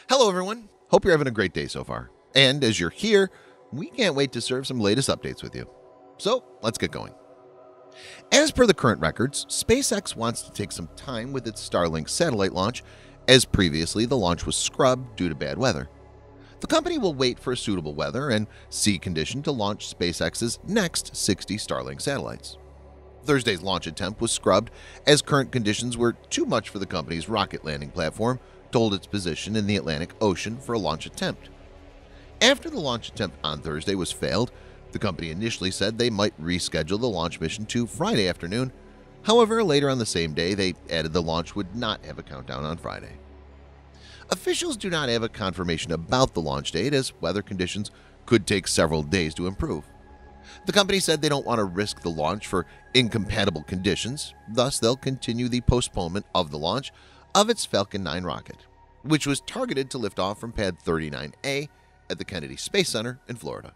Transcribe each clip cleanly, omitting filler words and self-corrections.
Hello everyone, hope you're having a great day so far. And as you're here, we can't wait to serve some latest updates with you. So let's get going. As per the current records, SpaceX wants to take some time with its Starlink satellite launch, as previously the launch was scrubbed due to bad weather. The company will wait for suitable weather and sea condition to launch SpaceX's next 60 Starlink satellites. Thursday's launch attempt was scrubbed as current conditions were too much for the company's rocket landing platform to hold its position in the Atlantic Ocean for a launch attempt. After the launch attempt on Thursday was failed, the company initially said they might reschedule the launch mission to Friday afternoon. However, later on the same day, they added the launch would not have a countdown on Friday. Officials do not have a confirmation about the launch date, as weather conditions could take several days to improve. The company said they don't want to risk the launch for incompatible conditions, thus they'll continue the postponement of the launch of its Falcon 9 rocket, which was targeted to lift off from Pad 39A at the Kennedy Space Center in Florida.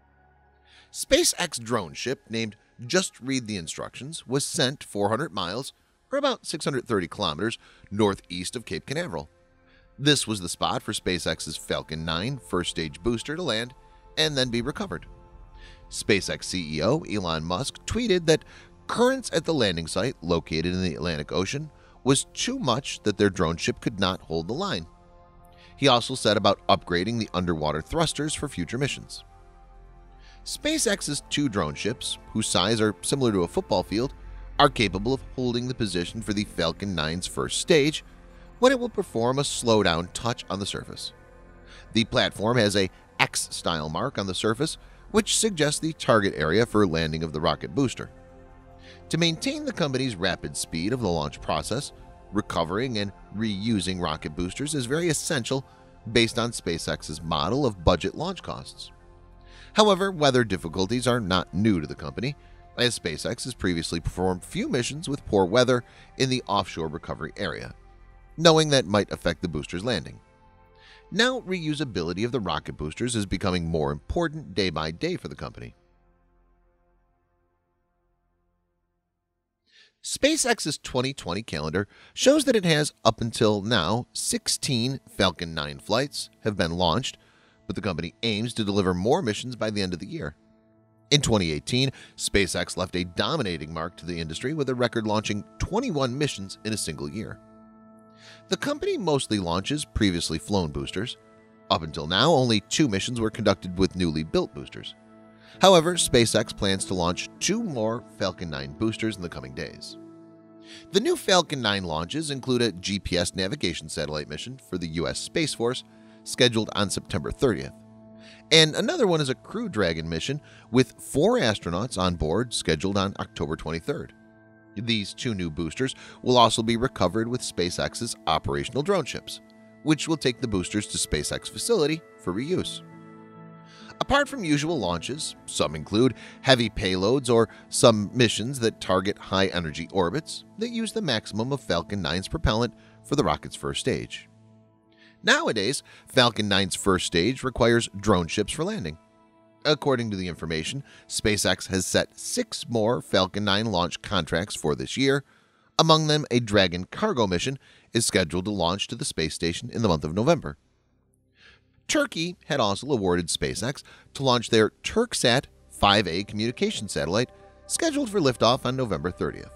SpaceX drone ship named Just Read the Instructions was sent 400 miles, or about 630 kilometers, northeast of Cape Canaveral. This was the spot for SpaceX's Falcon 9 first-stage booster to land and then be recovered. SpaceX CEO Elon Musk tweeted that currents at the landing site located in the Atlantic Ocean was too much that their drone ship could not hold the line. He also said about upgrading the underwater thrusters for future missions. SpaceX's two drone ships, whose size are similar to a football field, are capable of holding the position for the Falcon 9's first stage when it will perform a slowdown touch on the surface. The platform has a X-style mark on the surface, which suggests the target area for landing of the rocket booster. To maintain the company's rapid speed of the launch process, recovering and reusing rocket boosters is very essential based on SpaceX's model of budget launch costs. However, weather difficulties are not new to the company, as SpaceX has previously performed few missions with poor weather in the offshore recovery area, knowing that might affect the booster's landing. Now, reusability of the rocket boosters is becoming more important day by day for the company. SpaceX's 2020 calendar shows that it has up until now 16 Falcon 9 flights have been launched, but the company aims to deliver more missions by the end of the year. In 2018, SpaceX left a dominating mark to the industry with a record launching 21 missions in a single year. The company mostly launches previously flown boosters. Up until now, only 2 missions were conducted with newly built boosters. However, SpaceX plans to launch 2 more Falcon 9 boosters in the coming days. The new Falcon 9 launches include a GPS navigation satellite mission for the U.S. Space Force scheduled on September 30th, and another one is a Crew Dragon mission with 4 astronauts on board scheduled on October 23rd. These 2 new boosters will also be recovered with SpaceX's operational drone ships, which will take the boosters to SpaceX facility for reuse. Apart from usual launches, some include heavy payloads or some missions that target high-energy orbits that use the maximum of Falcon 9's propellant for the rocket's first stage. Nowadays, Falcon 9's first stage requires drone ships for landing. According to the information, SpaceX has set 6 more Falcon 9 launch contracts for this year. Among them, a Dragon cargo mission is scheduled to launch to the space station in the month of November. Turkey had also awarded SpaceX to launch their Turksat 5A communication satellite, scheduled for liftoff on November 30th.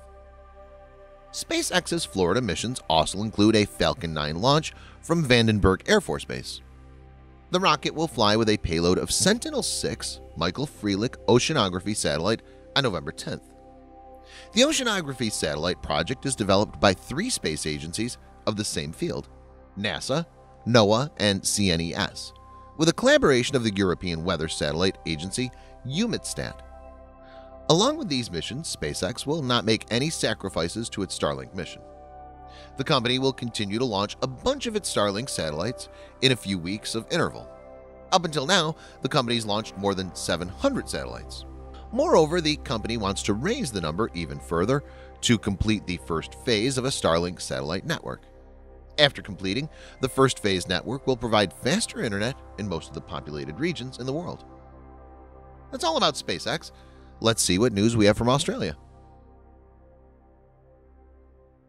SpaceX's Florida missions also include a Falcon 9 launch from Vandenberg Air Force Base. The rocket will fly with a payload of Sentinel-6 Michael Freelick oceanography satellite on November 10th. The oceanography satellite project is developed by 3 space agencies of the same field: NASA, NOAA, and CNES, with a collaboration of the European Weather Satellite Agency EUMETSAT. Along with these missions, SpaceX will not make any sacrifices to its Starlink mission. The company will continue to launch a bunch of its Starlink satellites in a few weeks of interval. Up until now, the company's launched more than 700 satellites. Moreover, the company wants to raise the number even further to complete the first phase of a Starlink satellite network. After completing, the first phase network will provide faster internet in most of the populated regions in the world. That's all about SpaceX. Let's see what news we have from Australia.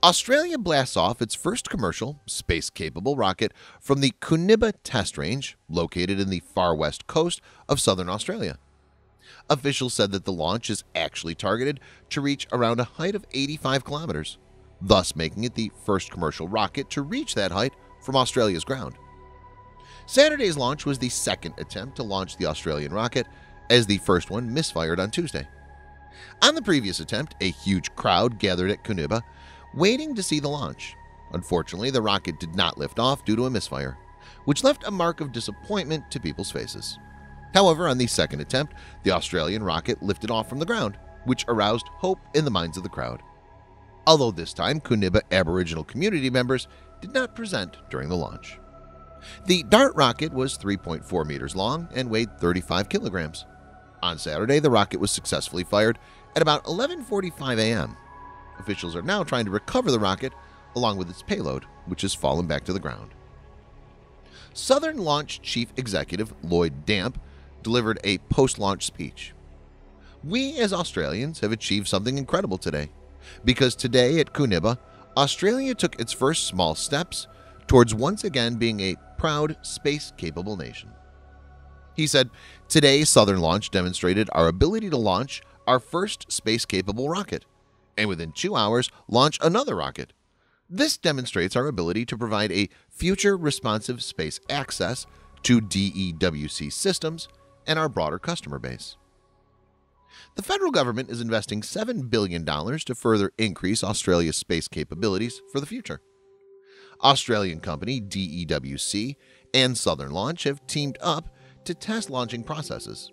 Australia blasts off its first commercial, space-capable rocket from the Koonibba test range located in the far west coast of southern Australia. Officials said that the launch is actually targeted to reach around a height of 85 kilometers, thus making it the first commercial rocket to reach that height from Australia's ground. Saturday's launch was the second attempt to launch the Australian rocket, as the first one misfired on Tuesday. On the previous attempt, a huge crowd gathered at Koonibba, waiting to see the launch. Unfortunately, the rocket did not lift off due to a misfire, which left a mark of disappointment to people's faces. However, on the second attempt, the Australian rocket lifted off from the ground, which aroused hope in the minds of the crowd. Although this time, Koonibba Aboriginal community members did not present during the launch. The DART rocket was 3.4 meters long and weighed 35 kilograms. On Saturday, the rocket was successfully fired at about 11:45 a.m. Officials are now trying to recover the rocket along with its payload, which has fallen back to the ground. Southern Launch Chief Executive Lloyd Damp delivered a post-launch speech. "We as Australians have achieved something incredible today, because today at Koonibba, Australia took its first small steps towards once again being a proud space-capable nation." He said, "Today, Southern Launch demonstrated our ability to launch our first space-capable rocket, and within 2 hours launch another rocket. This demonstrates our ability to provide a future-responsive space access to DEWC systems and our broader customer base." The federal government is investing $7 billion to further increase Australia's space capabilities for the future. Australian company DEWC and Southern Launch have teamed up to test launching processes.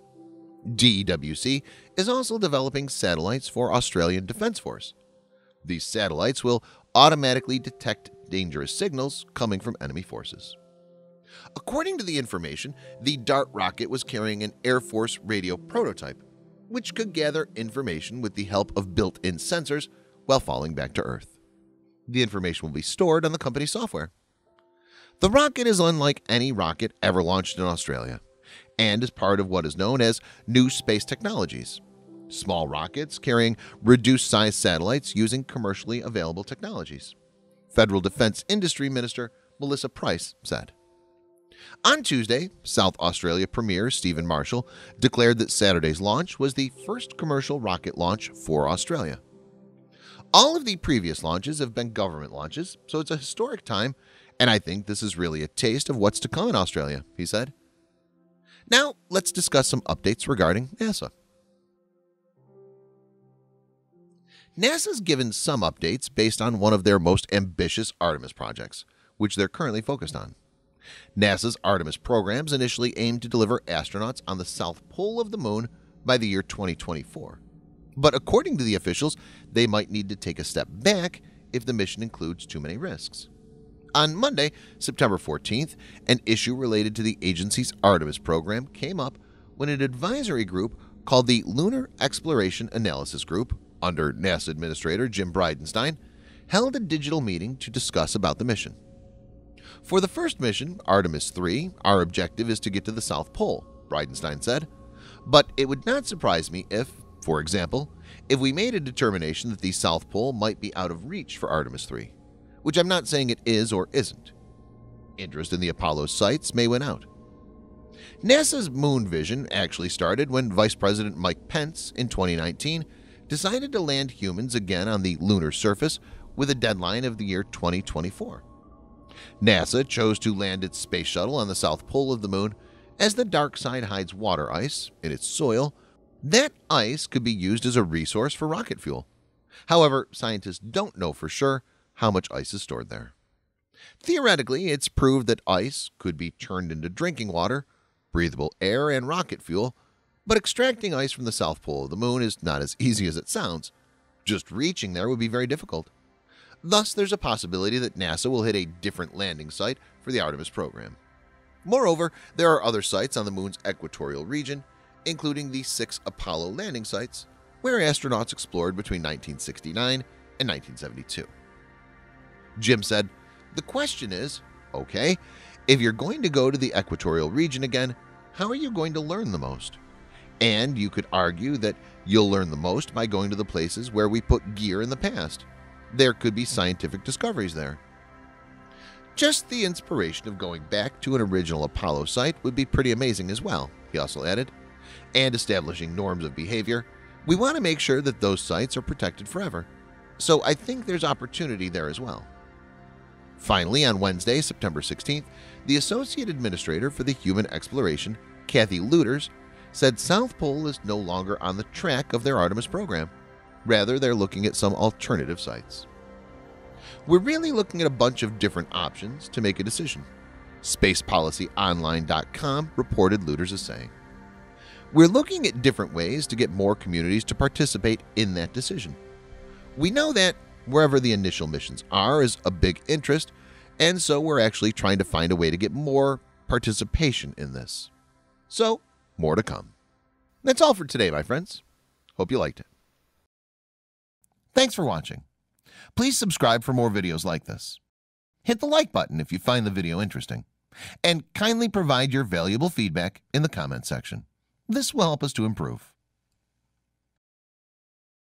DEWC is also developing satellites for Australian Defence Force. These satellites will automatically detect dangerous signals coming from enemy forces. According to the information, the DART rocket was carrying an Air Force radio prototype, which could gather information with the help of built-in sensors while falling back to Earth. The information will be stored on the company's software. The rocket is unlike any rocket ever launched in Australia, and is part of what is known as new space technologies, small rockets carrying reduced-size satellites using commercially available technologies, Federal Defense Industry Minister Melissa Price said. On Tuesday, South Australia Premier Stephen Marshall declared that Saturday's launch was the first commercial rocket launch for Australia. "All of the previous launches have been government launches, so it's a historic time, and I think this is really a taste of what's to come in Australia," he said. Now, let's discuss some updates regarding NASA. NASA's given some updates based on one of their most ambitious Artemis projects, which they're currently focused on. NASA's Artemis programs initially aimed to deliver astronauts on the south pole of the moon by the year 2024. But according to the officials, they might need to take a step back if the mission includes too many risks. On Monday, September 14th, an issue related to the agency's Artemis program came up when an advisory group called the Lunar Exploration Analysis Group, under NASA Administrator Jim Bridenstine, held a digital meeting to discuss about the mission. "For the first mission, Artemis 3, our objective is to get to the South Pole," Bridenstine said. "But it would not surprise me if, for example, if we made a determination that the South Pole might be out of reach for Artemis 3, which I'm not saying it is or isn't. Interest in the Apollo sites may win out." NASA's moon vision actually started when Vice President Mike Pence in 2019 decided to land humans again on the lunar surface with a deadline of the year 2024. NASA chose to land its space shuttle on the south pole of the moon as the dark side hides water ice in its soil. That ice could be used as a resource for rocket fuel. However, scientists don't know for sure how much ice is stored there. Theoretically, it's proved that ice could be turned into drinking water, breathable air, and rocket fuel, but extracting ice from the south pole of the moon is not as easy as it sounds. Just reaching there would be very difficult. Thus, there's a possibility that NASA will hit a different landing site for the Artemis program. Moreover, there are other sites on the moon's equatorial region, including the 6 Apollo landing sites, where astronauts explored between 1969 and 1972. Jim said, "The question is, okay, if you're going to go to the equatorial region again, how are you going to learn the most? And you could argue that you'll learn the most by going to the places where we put gear in the past. there could be scientific discoveries there. Just the inspiration of going back to an original Apollo site would be pretty amazing as well, he also added. And establishing norms of behavior, we want to make sure that those sites are protected forever. So I think there's opportunity there as well. Finally, on Wednesday, September 16th, the Associate Administrator for the Human Exploration, Kathy Luters, said South Pole is no longer on the track of their Artemis program. Rather, they're looking at some alternative sites. We're really looking at a bunch of different options to make a decision, SpacePolicyOnline.com reported Luters as saying. We're looking at different ways to get more communities to participate in that decision. We know that wherever the initial missions are is a big interest, and so we're actually trying to find a way to get more participation in this. So, more to come. That's all for today, my friends. Hope you liked it. Thanks for watching. Please subscribe for more videos like this. Hit the like button if you find the video interesting, and kindly provide your valuable feedback in the comment section. This will help us to improve.